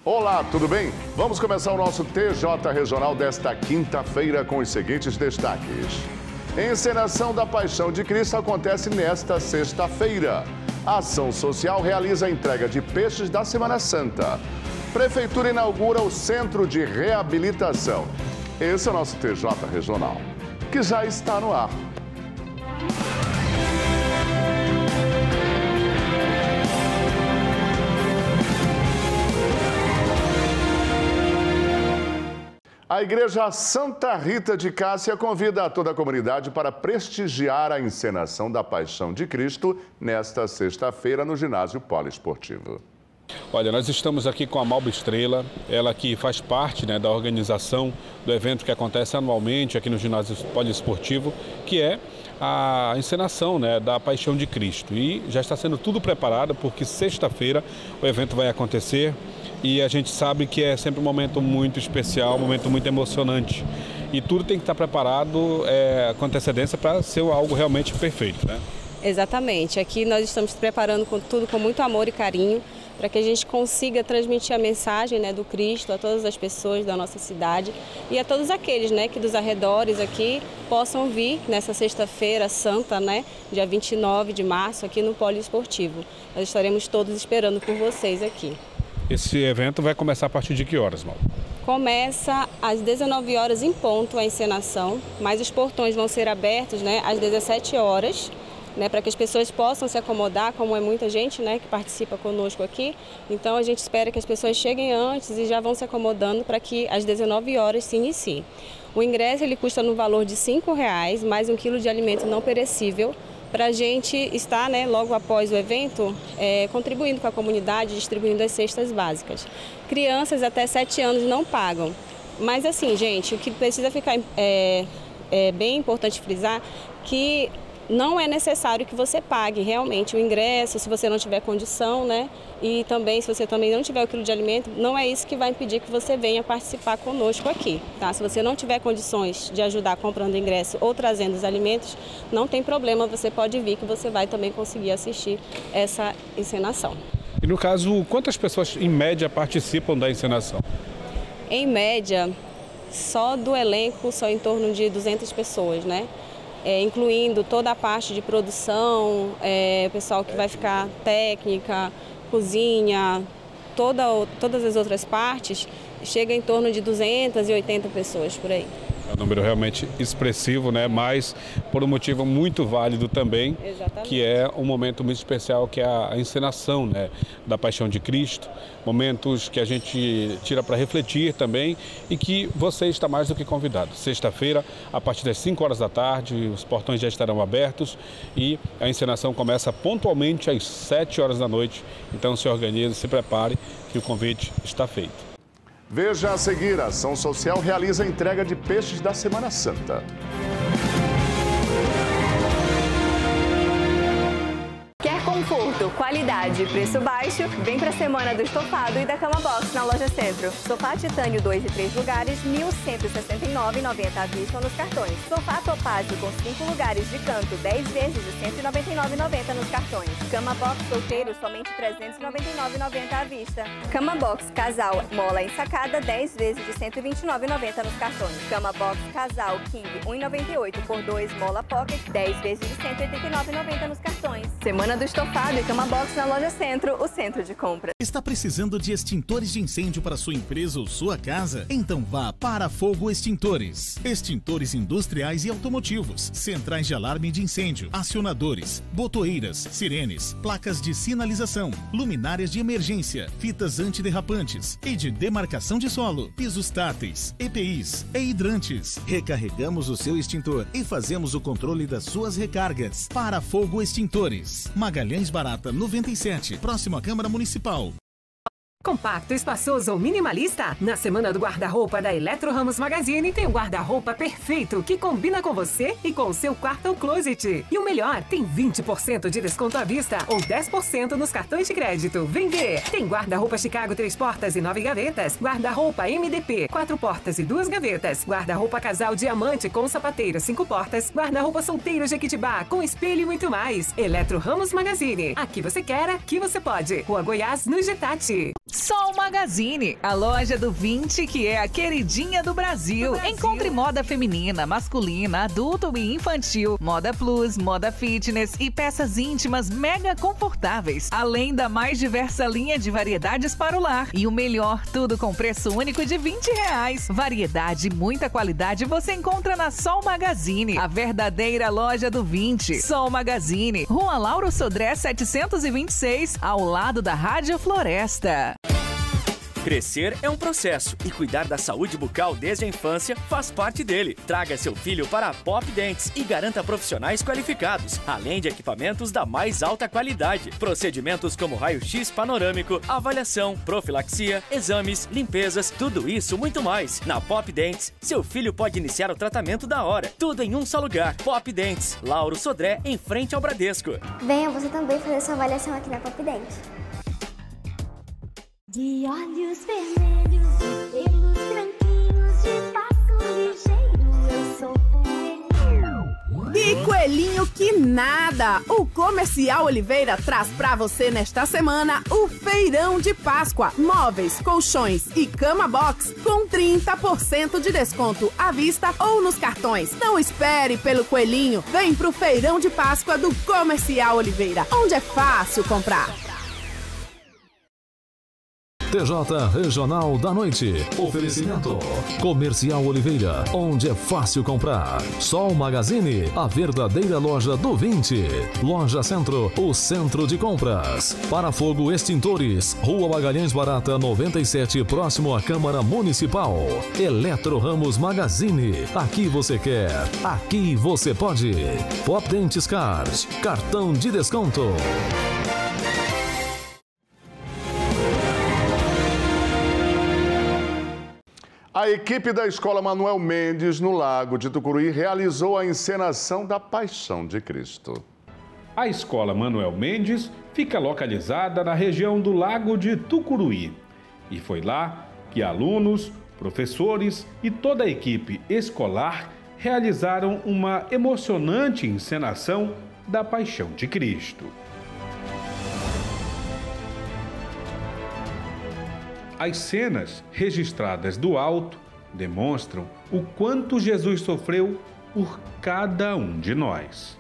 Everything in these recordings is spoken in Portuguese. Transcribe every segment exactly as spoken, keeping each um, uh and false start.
Olá, tudo bem? Vamos começar o nosso T J Regional desta quinta-feira com os seguintes destaques. Encenação da Paixão de Cristo acontece nesta sexta-feira. A Ação Social realiza a entrega de peixes da Semana Santa. Prefeitura inaugura o Centro de Reabilitação. Esse é o nosso T J Regional, que já está no ar. A Igreja Santa Rita de Cássia convida a toda a comunidade para prestigiar a encenação da Paixão de Cristo nesta sexta-feira no ginásio poliesportivo. Olha, nós estamos aqui com a Malba Estrela, ela que faz parte, né, da organização do evento que acontece anualmente aqui no ginásio poliesportivo, que é a encenação, né, da Paixão de Cristo. E já está sendo tudo preparado porque sexta-feira o evento vai acontecer. E a gente sabe que é sempre um momento muito especial, um momento muito emocionante. E tudo tem que estar preparado é, com antecedência para ser algo realmente perfeito, né? Exatamente. Aqui nós estamos preparando com tudo com muito amor e carinho para que a gente consiga transmitir a mensagem, né, do Cristo a todas as pessoas da nossa cidade e a todos aqueles, né, que dos arredores aqui possam vir nessa sexta-feira santa, né, dia vinte e nove de março, aqui no Poliesportivo. Nós estaremos todos esperando por vocês aqui. Esse evento vai começar a partir de que horas, Mal? Começa às dezenove horas em ponto a encenação, mas os portões vão ser abertos, né, às dezessete horas, né, para que as pessoas possam se acomodar, como é muita gente, né, que participa conosco aqui. Então a gente espera que as pessoas cheguem antes e já vão se acomodando para que às dezenove horas se inicie. O ingresso ele custa no valor de cinco reais, mais um quilo de alimento não perecível, para a gente estar, né, logo após o evento, é, contribuindo com a comunidade, distribuindo as cestas básicas. Crianças até sete anos não pagam, mas assim, gente, o que precisa ficar é, é bem importante frisar que não é necessário que você pague realmente o ingresso, se você não tiver condição, né? E também, se você também não tiver o quilo de alimento, não é isso que vai impedir que você venha participar conosco aqui, tá? Se você não tiver condições de ajudar comprando ingresso ou trazendo os alimentos, não tem problema, você pode vir que você vai também conseguir assistir essa encenação. E no caso, quantas pessoas em média participam da encenação? Em média, só do elenco, só em torno de duzentas pessoas, né? É, incluindo toda a parte de produção, é, pessoal que vai ficar técnica, cozinha, toda, todas as outras partes, chega em torno de duzentas e oitenta pessoas por aí. É um número realmente expressivo, né? Mas por um motivo muito válido também, Exatamente. Que é um momento muito especial, que é a encenação, né, da Paixão de Cristo. Momentos que a gente tira para refletir também e que você está mais do que convidado. Sexta-feira, a partir das cinco horas da tarde, os portões já estarão abertos e a encenação começa pontualmente às sete horas da noite. Então se organize, se prepare, que o convite está feito. Veja a seguir, a Ação Social realiza a entrega de peixes da Semana Santa. Conforto, qualidade e preço baixo, vem para a Semana do Estofado e da Cama Box na Loja Centro. Sofá Titânio dois e três lugares, mil cento e sessenta e nove reais e noventa centavos à vista nos cartões. Sofá Topázio com cinco lugares de canto, dez vezes de cento e noventa e nove reais e noventa centavos nos cartões. Cama Box solteiro, somente trezentos e noventa e nove reais e noventa centavos à vista. Cama Box Casal Mola ensacada, dez vezes de cento e vinte e nove reais e noventa centavos nos cartões. Cama Box Casal King um e noventa e oito por dois Mola Pocket, dez vezes de cento e oitenta e nove reais e noventa centavos nos cartões. Semana do Estofado e Cama Box na Loja Centro, o centro de compra. Está precisando de extintores de incêndio para sua empresa ou sua casa? Então vá para Fogo Extintores. Extintores industriais e automotivos, centrais de alarme de incêndio, acionadores, botoeiras, sirenes, placas de sinalização, luminárias de emergência, fitas antiderrapantes e de demarcação de solo, pisos táteis, E P Is e hidrantes. Recarregamos o seu extintor e fazemos o controle das suas recargas. Para Fogo Extintores. Magalhães Barata noventa e sete, próximo à Câmara Municipal. Compacto, espaçoso ou minimalista? Na semana do guarda-roupa da Eletro Ramos Magazine tem o guarda-roupa perfeito que combina com você e com o seu quarto ou closet. E o melhor, tem vinte por cento de desconto à vista ou dez por cento nos cartões de crédito. Vem ver! Tem guarda-roupa Chicago três portas e nove gavetas, guarda-roupa M D P quatro portas e duas gavetas, guarda-roupa casal diamante com sapateiro cinco portas, guarda-roupa solteiro Jequitibá com espelho e muito mais. Eletro Ramos Magazine. Aqui você quer, aqui você pode. Rua Goiás, no Getati. Sol Magazine, a loja do vinte que é a queridinha do Brasil. do Brasil. Encontre moda feminina, masculina, adulto e infantil, moda plus, moda fitness e peças íntimas mega confortáveis. Além da mais diversa linha de variedades para o lar. E o melhor, tudo com preço único de vinte reais. Variedade e muita qualidade você encontra na Sol Magazine, a verdadeira loja do vinte. Sol Magazine, Rua Lauro Sodré setecentos e vinte e seis, ao lado da Rádio Floresta. Crescer é um processo e cuidar da saúde bucal desde a infância faz parte dele. Traga seu filho para a Pop Dentes e garanta profissionais qualificados, além de equipamentos da mais alta qualidade. Procedimentos como raio-x panorâmico, avaliação, profilaxia, exames, limpezas, tudo isso muito mais. Na Pop Dentes, seu filho pode iniciar o tratamento da hora. Tudo em um só lugar. Pop Dentes, Lauro Sodré, em frente ao Bradesco. Venha você também fazer sua avaliação aqui na Pop Dentes. De olhos vermelhos e pelos branquinhos, de passo ligeiro, eu sou coelhinho. E coelhinho que nada! O Comercial Oliveira traz pra você nesta semana o Feirão de Páscoa. Móveis, colchões e cama box com trinta por cento de desconto à vista ou nos cartões. Não espere pelo coelhinho, vem pro Feirão de Páscoa do Comercial Oliveira, onde é fácil comprar. T J Regional da Noite. Oferecimento Comercial Oliveira, onde é fácil comprar. Sol Magazine, a verdadeira loja do vinte. Loja Centro, o centro de compras. Parafogo Extintores, Rua Magalhães Barata noventa e sete, próximo à Câmara Municipal. Eletro Ramos Magazine, aqui você quer, aqui você pode. Pop Dentes Cars, cartão de desconto. A equipe da Escola Manuel Mendes, no Lago de Tucuruí, realizou a encenação da Paixão de Cristo. A Escola Manuel Mendes fica localizada na região do Lago de Tucuruí. E foi lá que alunos, professores e toda a equipe escolar realizaram uma emocionante encenação da Paixão de Cristo. As cenas registradas do alto demonstram o quanto Jesus sofreu por cada um de nós.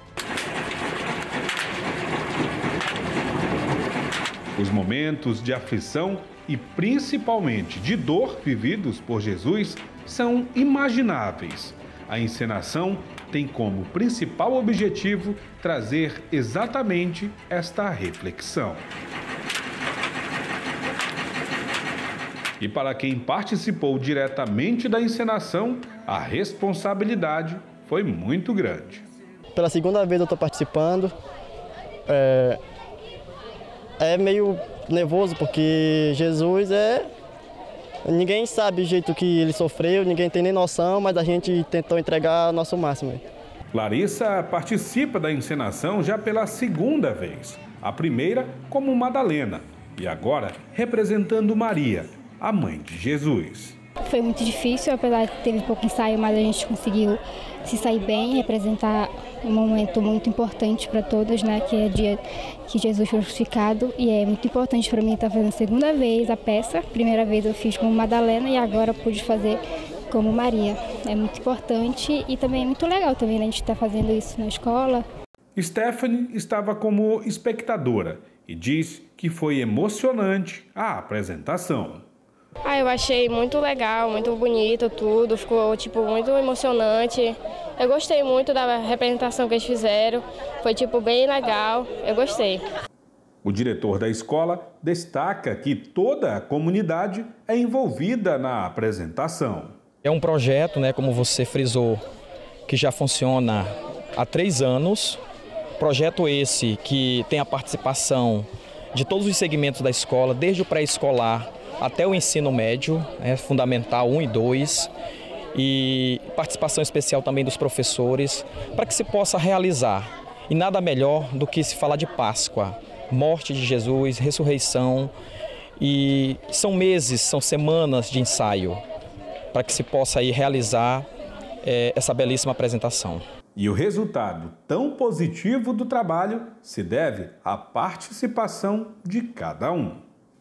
Os momentos de aflição e principalmente de dor vividos por Jesus são imagináveis. A encenação tem como principal objetivo trazer exatamente esta reflexão. E para quem participou diretamente da encenação, a responsabilidade foi muito grande. Pela segunda vez eu estou participando. É, é meio nervoso porque Jesus é... Ninguém sabe o jeito que ele sofreu, ninguém tem nem noção, mas a gente tentou entregar o nosso máximo. Larissa participa da encenação já pela segunda vez. A primeira como Madalena e agora representando Maria, a mãe de Jesus. Foi muito difícil, apesar de ter pouco ensaio, mas a gente conseguiu se sair bem, representar um momento muito importante para todos, né? Que é o dia que Jesus foi crucificado, e é muito importante para mim estar fazendo a segunda vez a peça. Primeira vez eu fiz como Madalena e agora pude fazer como Maria. É muito importante e também é muito legal também, né, a gente estar fazendo isso na escola. Stephanie estava como espectadora e diz que foi emocionante a apresentação. Ah, eu achei muito legal, muito bonito tudo, ficou tipo muito emocionante. Eu gostei muito da representação que eles fizeram, foi tipo bem legal, eu gostei. O diretor da escola destaca que toda a comunidade é envolvida na apresentação. É um projeto, né, como você frisou, que já funciona há três anos. Projeto esse que tem a participação de todos os segmentos da escola, desde o pré-escolar até o ensino médio, é fundamental um e dois, e participação especial também dos professores, para que se possa realizar. E nada melhor do que se falar de Páscoa, morte de Jesus, ressurreição, e são meses, são semanas de ensaio, para que se possa aí realizar é, essa belíssima apresentação. E o resultado tão positivo do trabalho se deve à participação de cada um.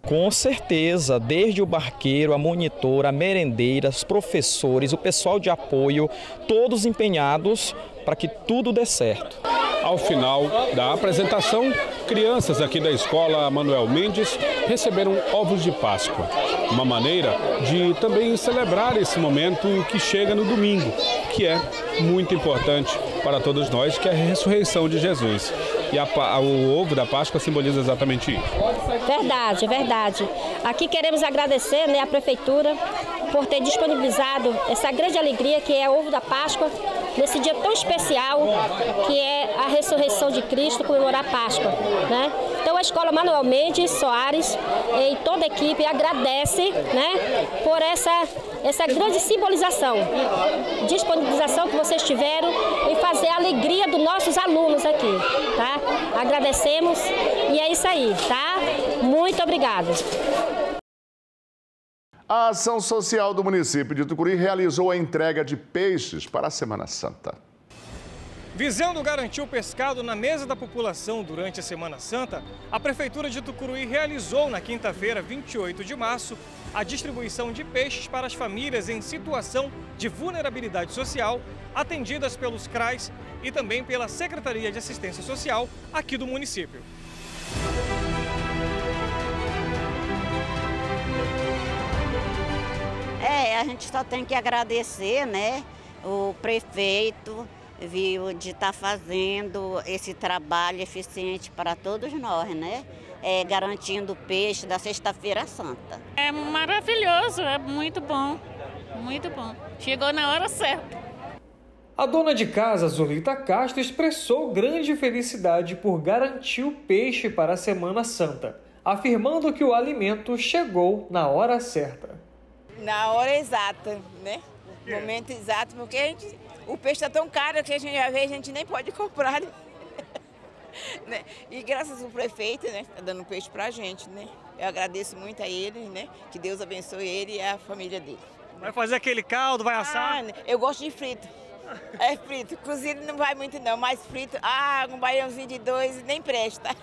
Com certeza, desde o barqueiro, a monitora, a merendeira, os professores, o pessoal de apoio, todos empenhados para que tudo dê certo. Ao final da apresentação, crianças aqui da escola Manuel Mendes receberam ovos de Páscoa. Uma maneira de também celebrar esse momento que chega no domingo, que é muito importante para todos nós, que é a ressurreição de Jesus. E a, o ovo da Páscoa simboliza exatamente isso. Verdade, verdade. Aqui queremos agradecer, né, a Prefeitura por ter disponibilizado essa grande alegria que é o ovo da Páscoa, nesse dia tão especial que é a ressurreição de Cristo, comemorar a Páscoa, né? Então a Escola Manuel Mendes Soares e toda a equipe agradece, né, por essa, essa grande simbolização, disponibilização que vocês tiveram em fazer a alegria dos nossos alunos aqui, tá? Agradecemos e é isso aí, tá? Muito obrigada. A ação social do município de Tucuruí realizou a entrega de peixes para a Semana Santa. Visando garantir o pescado na mesa da população durante a Semana Santa, a Prefeitura de Tucuruí realizou na quinta-feira, vinte e oito de março, a distribuição de peixes para as famílias em situação de vulnerabilidade social, atendidas pelos C R A S e também pela Secretaria de Assistência Social aqui do município. É, a gente só tem que agradecer, né, o prefeito, viu, de estar tá fazendo esse trabalho eficiente para todos nós, né, é, garantindo o peixe da Sexta-feira Santa. É maravilhoso, é muito bom, muito bom. Chegou na hora certa. A dona de casa, Zulita Castro, expressou grande felicidade por garantir o peixe para a Semana Santa, afirmando que o alimento chegou na hora certa. Na hora exata, né? No momento exato, porque a gente, o peixe está tão caro que a gente já vê, a gente nem pode comprar. Né? E graças ao prefeito, né, está dando peixe para a gente, né? Eu agradeço muito a ele, né? Que Deus abençoe ele e a família dele. Vai fazer aquele caldo, vai assar? Ah, eu gosto de frito. É frito. Cozido não vai muito não, mas frito, ah, um baiãozinho de dois nem presta.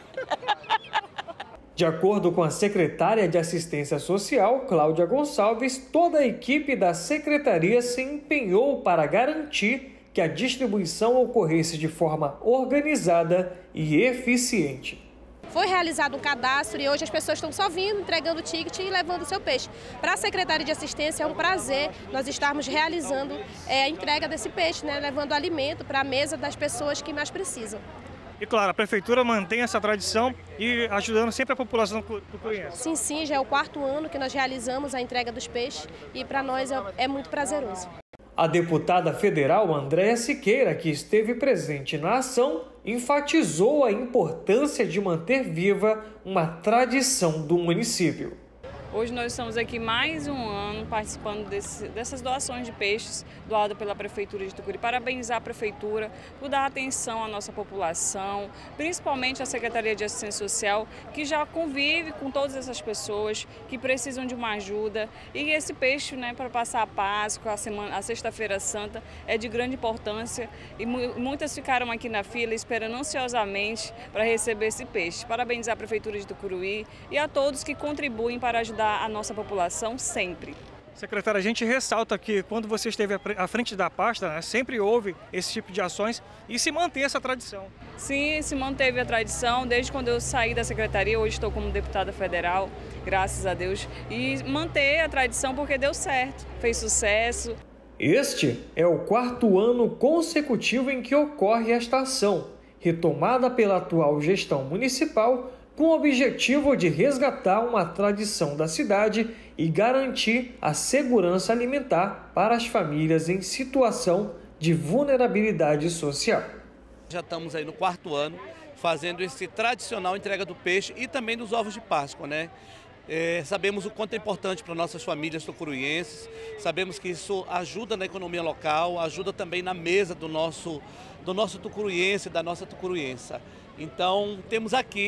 De acordo com a secretária de Assistência Social, Cláudia Gonçalves, toda a equipe da secretaria se empenhou para garantir que a distribuição ocorresse de forma organizada e eficiente. Foi realizado um cadastro e hoje as pessoas estão só vindo, entregando o ticket e levando o seu peixe. Para a Secretaria de Assistência é um prazer nós estarmos realizando é, a entrega desse peixe, né, levando alimento para a mesa das pessoas que mais precisam. E claro, a Prefeitura mantém essa tradição e ajudando sempre a população tucuruense. Sim, sim, já é o quarto ano que nós realizamos a entrega dos peixes e para nós é, é muito prazeroso. A deputada federal Andréa Siqueira, que esteve presente na ação, enfatizou a importância de manter viva uma tradição do município. Hoje nós estamos aqui mais um ano participando desse, dessas doações de peixes doadas pela Prefeitura de Tucuruí. Parabenizar a Prefeitura por dar atenção à nossa população, principalmente a Secretaria de Assistência Social, que já convive com todas essas pessoas que precisam de uma ajuda. E esse peixe, né, para passar a Páscoa, a, semana, a Sexta-feira Santa, é de grande importância e mu muitas ficaram aqui na fila esperando ansiosamente para receber esse peixe. Parabenizar a Prefeitura de Tucuruí e a todos que contribuem para ajudar a nossa população sempre. Secretária, a gente ressalta que quando você esteve à frente da pasta, né, sempre houve esse tipo de ações e se mantém essa tradição. Sim, se manteve a tradição desde quando eu saí da secretaria, hoje estou como deputada federal, graças a Deus, e manter a tradição porque deu certo, fez sucesso. Este é o quarto ano consecutivo em que ocorre esta ação, retomada pela atual gestão municipal, com o objetivo de resgatar uma tradição da cidade e garantir a segurança alimentar para as famílias em situação de vulnerabilidade social. Já estamos aí no quarto ano fazendo esse tradicional entrega do peixe e também dos ovos de Páscoa, né? É, sabemos o quanto é importante para nossas famílias tucuruenses, sabemos que isso ajuda na economia local, ajuda também na mesa do nosso, do nosso tucuruense, da nossa tucuruense. Então, temos aqui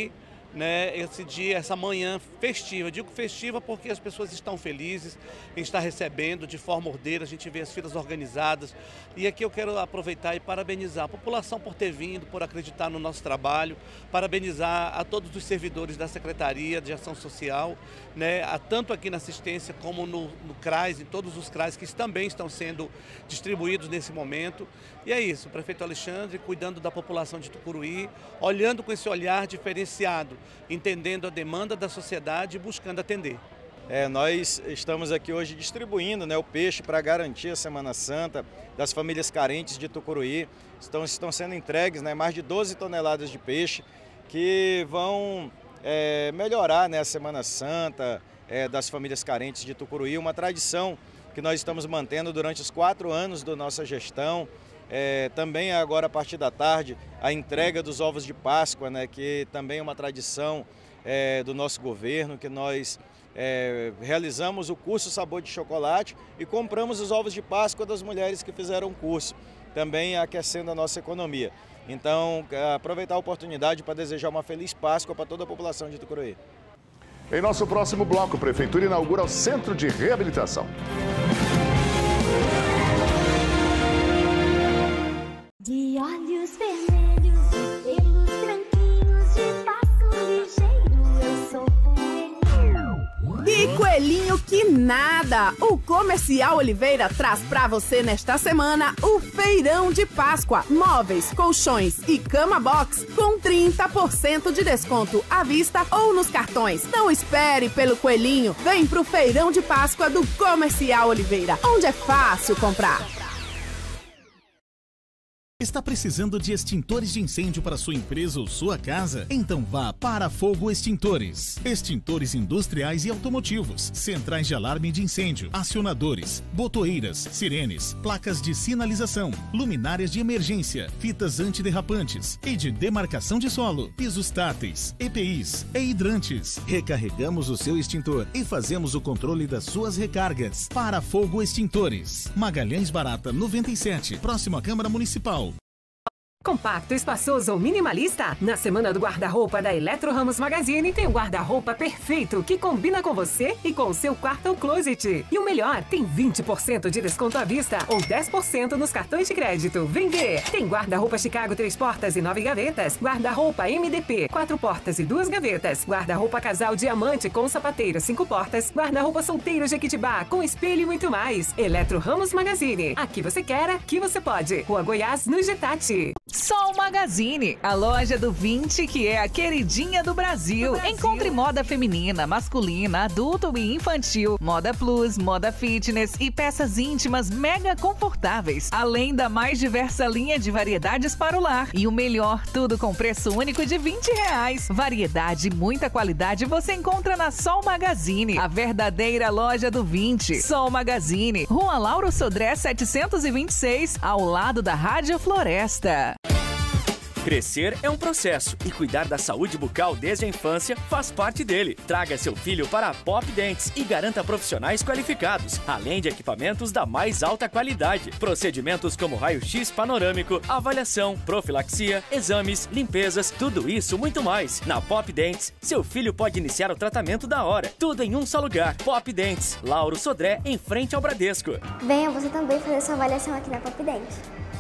né, esse dia, essa manhã festiva. Eu digo festiva porque as pessoas estão felizes, está recebendo de forma ordeira, a gente vê as filas organizadas. E aqui eu quero aproveitar e parabenizar a população por ter vindo, por acreditar no nosso trabalho, parabenizar a todos os servidores da Secretaria de Ação Social, né, tanto aqui na assistência como no, no CRAS, em todos os CRAS que também estão sendo distribuídos nesse momento. E é isso, o prefeito Alexandre cuidando da população de Tucuruí, olhando com esse olhar diferenciado, entendendo a demanda da sociedade e buscando atender. É, nós estamos aqui hoje distribuindo, né, o peixe para garantir a Semana Santa das famílias carentes de Tucuruí. Estão, estão sendo entregues, né, mais de doze toneladas de peixe que vão é, melhorar, né, a Semana Santa é, das famílias carentes de Tucuruí, uma tradição que nós estamos mantendo durante os quatro anos da nossa gestão. É, também agora a partir da tarde a entrega dos ovos de Páscoa, né, que também é uma tradição é, do nosso governo, que nós é, realizamos o curso Sabor de Chocolate e compramos os ovos de Páscoa das mulheres que fizeram o curso, também aquecendo a nossa economia. Então, aproveitar a oportunidade para desejar uma feliz Páscoa para toda a população de Tucuruí. Em nosso próximo bloco, a Prefeitura inaugura o Centro de Reabilitação. De olhos vermelhos, pelos branquinhos, de passo ligeiro, eu sou coelhinho. E coelhinho que nada! O Comercial Oliveira traz pra você nesta semana o Feirão de Páscoa. Móveis, colchões e cama box com trinta por cento de desconto à vista ou nos cartões. Não espere pelo coelhinho, vem pro Feirão de Páscoa do Comercial Oliveira, onde é fácil comprar. Está precisando de extintores de incêndio para sua empresa ou sua casa? Então vá para Fogo Extintores. Extintores industriais e automotivos, centrais de alarme de incêndio, acionadores, botoeiras, sirenes, placas de sinalização, luminárias de emergência, fitas antiderrapantes e de demarcação de solo, pisos táteis, E P Is e hidrantes. Recarregamos o seu extintor e fazemos o controle das suas recargas. Para Fogo Extintores. Magalhães Barata noventa e sete, próximo à Câmara Municipal. Compacto, espaçoso ou minimalista? Na semana do guarda-roupa da Eletro Ramos Magazine tem o guarda-roupa perfeito que combina com você e com o seu quarto ou closet. E o melhor, tem vinte por cento de desconto à vista ou dez por cento nos cartões de crédito. Vem ver! Tem guarda-roupa Chicago três portas e nove gavetas, guarda-roupa M D P quatro portas e duas gavetas, guarda-roupa casal diamante com sapateiro cinco portas, guarda-roupa solteiro Jequitibá com espelho e muito mais. Eletro Ramos Magazine. Aqui você quer, aqui você pode. Rua Goiás, no Getati. Sol Magazine, a loja do vinte que é a queridinha do Brasil. Brasil. Encontre moda feminina, masculina, adulto e infantil, moda plus, moda fitness e peças íntimas mega confortáveis. Além da mais diversa linha de variedades para o lar. E o melhor, tudo com preço único de vinte reais. Variedade e muita qualidade você encontra na Sol Magazine, a verdadeira loja do vinte. Sol Magazine, Rua Lauro Sodré setecentos e vinte e seis, ao lado da Rádio Floresta. Crescer é um processo e cuidar da saúde bucal desde a infância faz parte dele. Traga seu filho para a Pop Dentes e garanta profissionais qualificados, além de equipamentos da mais alta qualidade. Procedimentos como raio-x panorâmico, avaliação, profilaxia, exames, limpezas, tudo isso muito mais. Na Pop Dentes, seu filho pode iniciar o tratamento da hora. Tudo em um só lugar. Pop Dentes, Lauro Sodré, em frente ao Bradesco. Venha você também fazer sua avaliação aqui na Pop Dentes.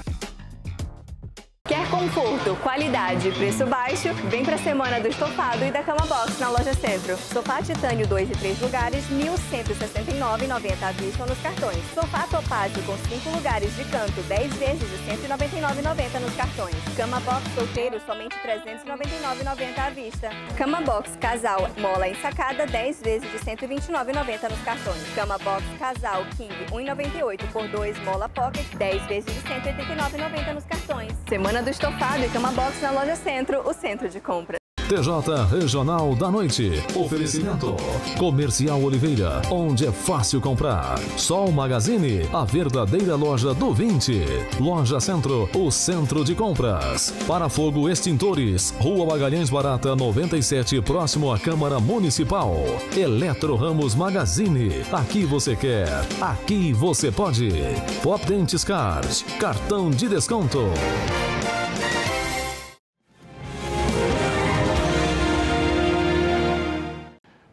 Quer conforto, qualidade e preço baixo? Vem para a semana do estofado e da cama box na Loja Centro. Sofá titânio dois e três lugares, mil cento e sessenta e nove reais e noventa centavos à vista nos cartões. Sofá topázio com cinco lugares de canto, dez vezes de cento e noventa e nove reais e noventa centavos nos cartões. Cama box solteiro, somente trezentos e noventa e nove reais e noventa centavos à vista. Cama box casal mola ensacada, dez vezes de cento e vinte e nove reais e noventa centavos nos cartões. Cama box casal king um real e noventa e oito centavos por dois mola pocket, dez vezes de cento e oitenta e nove reais e noventa centavos nos cartões. Semana do estofado e cama box na Loja Centro, o centro de compra. T J Regional da Noite. Oferecimento. Comercial Oliveira, onde é fácil comprar. Sol Magazine, a verdadeira loja do vinte. Loja Centro, o centro de compras. Para Fogo Extintores, Rua Magalhães Barata noventa e sete, próximo à Câmara Municipal. Eletro Ramos Magazine, aqui você quer, aqui você pode. Pop Dentes Card, cartão de desconto.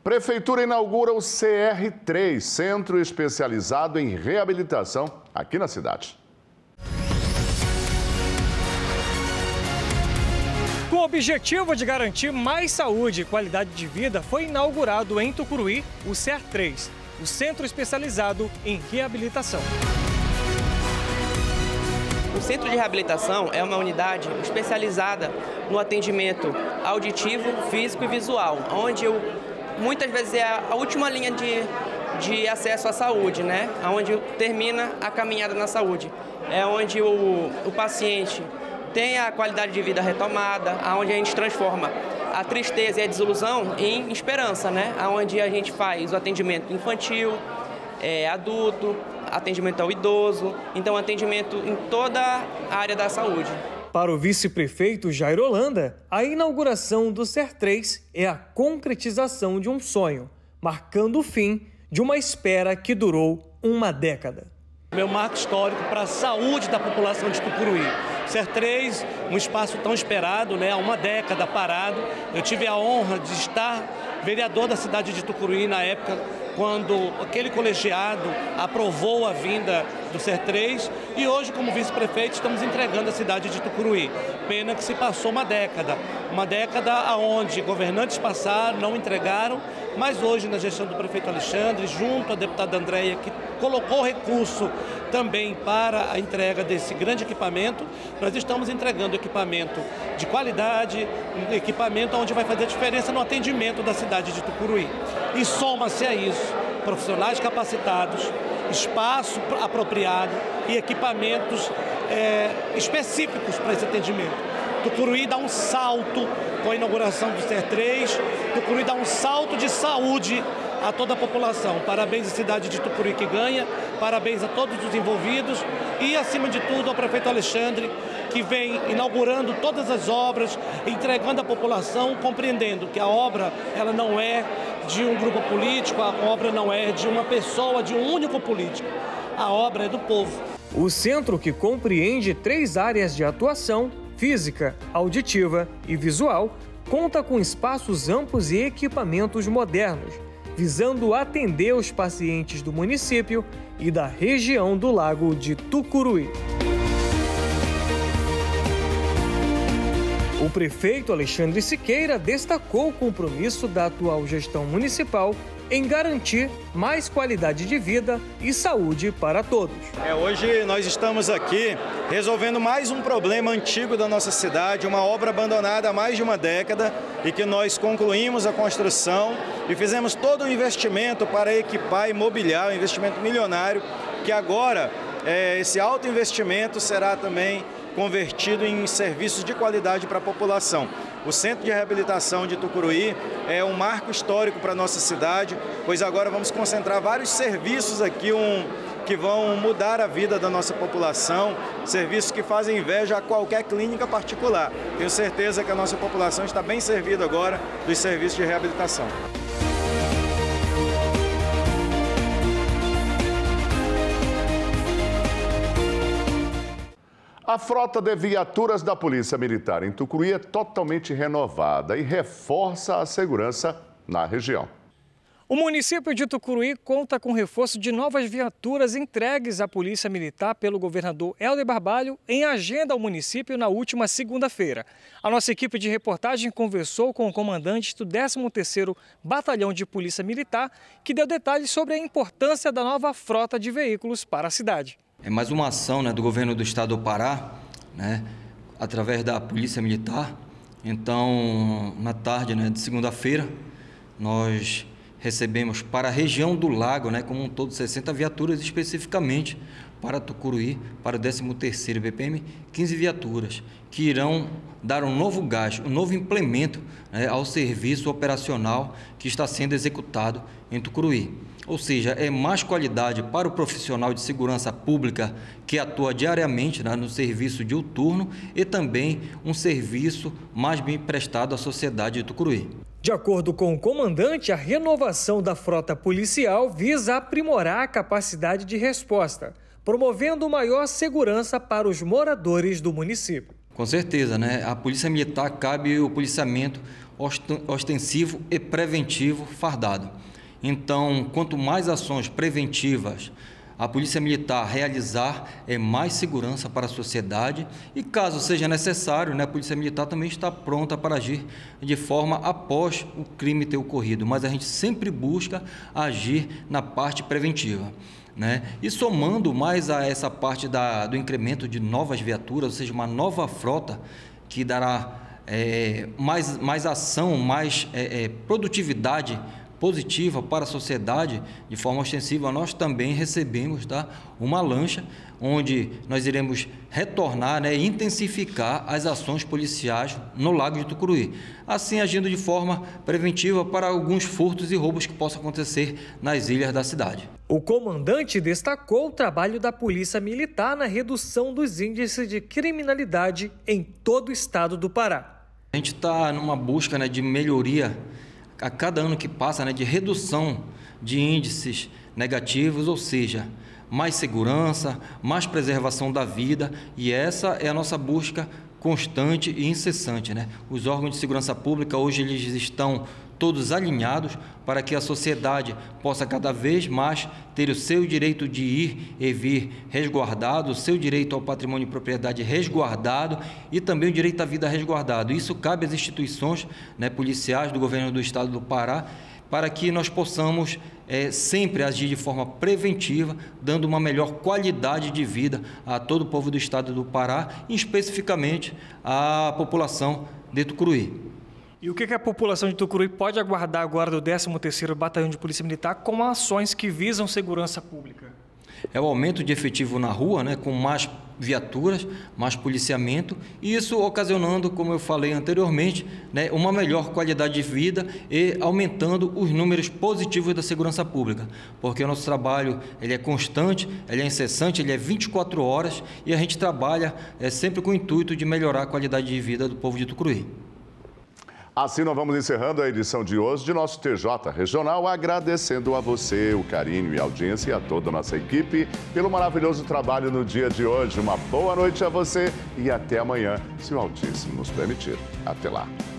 Prefeitura inaugura o C R três, Centro Especializado em Reabilitação, aqui na cidade. Com o objetivo de garantir mais saúde e qualidade de vida, foi inaugurado em Tucuruí o C R três, o Centro Especializado em Reabilitação. O Centro de Reabilitação é uma unidade especializada no atendimento auditivo, físico e visual, onde eu, muitas vezes é a última linha de, de acesso à saúde, né? Onde termina a caminhada na saúde. É onde o, o paciente tem a qualidade de vida retomada, onde a gente transforma a tristeza e a desilusão em esperança, né? Onde a gente faz o atendimento infantil, é, adulto, atendimento ao idoso, então atendimento em toda a área da saúde. Para o vice-prefeito Jair Holanda, a inauguração do C R três é a concretização de um sonho, marcando o fim de uma espera que durou uma década. Meu marco histórico para a saúde da população de Tucuruí. C R três, um espaço tão esperado, né, há uma década parado. Eu tive a honra de estar vereador da cidade de Tucuruí na época, quando aquele colegiado aprovou a vinda do C R três, e hoje, como vice-prefeito, estamos entregando a cidade de Tucuruí. Pena que se passou uma década, uma década onde governantes passaram, não entregaram, mas hoje, na gestão do prefeito Alexandre, junto à deputada Andréia, que colocou recurso também para a entrega desse grande equipamento, nós estamos entregando equipamento de qualidade, equipamento onde vai fazer diferença no atendimento da cidade de Tucuruí. E soma-se a isso profissionais capacitados, espaço apropriado e equipamentos é, específicos para esse atendimento. Tucuruí dá um salto com a inauguração do C R três, Tucuruí dá um salto de saúde a toda a população. Parabéns à cidade de Tucuruí que ganha, parabéns a todos os envolvidos e, acima de tudo, ao prefeito Alexandre, que vem inaugurando todas as obras, entregando à população, compreendendo que a obra ela não é de um grupo político, a obra não é de uma pessoa, de um único político. A obra é do povo. O centro, que compreende três áreas de atuação, física, auditiva e visual, conta com espaços amplos e equipamentos modernos, visando atender os pacientes do município e da região do Lago de Tucuruí. O prefeito Alexandre Siqueira destacou o compromisso da atual gestão municipal em garantir mais qualidade de vida e saúde para todos. É, hoje nós estamos aqui resolvendo mais um problema antigo da nossa cidade, uma obra abandonada há mais de uma década e que nós concluímos a construção e fizemos todo o investimento para equipar e mobiliar, um investimento milionário, que agora é, esse alto investimento será também convertido em serviços de qualidade para a população. O Centro de Reabilitação de Tucuruí é um marco histórico para a nossa cidade, pois agora vamos concentrar vários serviços aqui um, que vão mudar a vida da nossa população, serviços que fazem inveja a qualquer clínica particular. Tenho certeza que a nossa população está bem servida agora dos serviços de reabilitação. A frota de viaturas da Polícia Militar em Tucuruí é totalmente renovada e reforça a segurança na região. O município de Tucuruí conta com reforço de novas viaturas entregues à Polícia Militar pelo governador Helder Barbalho em agenda ao município na última segunda-feira. A nossa equipe de reportagem conversou com o comandante do décimo terceiro Batalhão de Polícia Militar, que deu detalhes sobre a importância da nova frota de veículos para a cidade. É mais uma ação, né, do governo do estado do Pará, né, através da Polícia Militar. Então, na tarde, né, de segunda-feira, nós recebemos para a região do Lago, né, como um todo, sessenta viaturas especificamente para Tucuruí, para o décimo terceiro B P M, quinze viaturas, que irão dar um novo gás, um novo implemento, né, ao serviço operacional que está sendo executado em Tucuruí. Ou seja, é mais qualidade para o profissional de segurança pública que atua diariamente, né, no serviço diuturno e também um serviço mais bem prestado à sociedade de Tucuruí. De acordo com o comandante, a renovação da frota policial visa aprimorar a capacidade de resposta, promovendo maior segurança para os moradores do município. Com certeza, né? A Polícia Militar cabe o policiamento ostensivo e preventivo fardado. Então, quanto mais ações preventivas a Polícia Militar realizar, é mais segurança para a sociedade e, caso seja necessário, né, a Polícia Militar também está pronta para agir de forma após o crime ter ocorrido, mas a gente sempre busca agir na parte preventiva. Né? E somando mais a essa parte da, do incremento de novas viaturas, ou seja, uma nova frota que dará é, mais, mais ação, mais é, é, produtividade positiva para a sociedade, de forma ostensiva, nós também recebemos, tá, uma lancha onde nós iremos retornar, né, e intensificar as ações policiais no Lago de Tucuruí, assim agindo de forma preventiva para alguns furtos e roubos que possam acontecer nas ilhas da cidade. O comandante destacou o trabalho da Polícia Militar na redução dos índices de criminalidade em todo o estado do Pará. A gente está numa busca, né, de melhoria a cada ano que passa, né, de redução de índices negativos, ou seja, mais segurança, mais preservação da vida, e essa é a nossa busca constante e incessante, né? Os órgãos de segurança pública hoje eles estão todos alinhados para que a sociedade possa cada vez mais ter o seu direito de ir e vir resguardado, o seu direito ao patrimônio e propriedade resguardado e também o direito à vida resguardado. Isso cabe às instituições, né, policiais do governo do estado do Pará, para que nós possamos é, sempre agir de forma preventiva, dando uma melhor qualidade de vida a todo o povo do estado do Pará, e especificamente à população de Tucuruí. E o que a população de Tucuruí pode aguardar agora do décimo terceiro Batalhão de Polícia Militar com ações que visam segurança pública? É o aumento de efetivo na rua, né, com mais viaturas, mais policiamento, e isso ocasionando, como eu falei anteriormente, né, uma melhor qualidade de vida e aumentando os números positivos da segurança pública, porque o nosso trabalho ele é constante, ele é incessante, ele é vinte e quatro horas, e a gente trabalha é, sempre com o intuito de melhorar a qualidade de vida do povo de Tucuruí. Assim nós vamos encerrando a edição de hoje de nosso T J Regional, agradecendo a você o carinho e a audiência e a toda a nossa equipe pelo maravilhoso trabalho no dia de hoje. Uma boa noite a você e até amanhã, se o Altíssimo nos permitir. Até lá.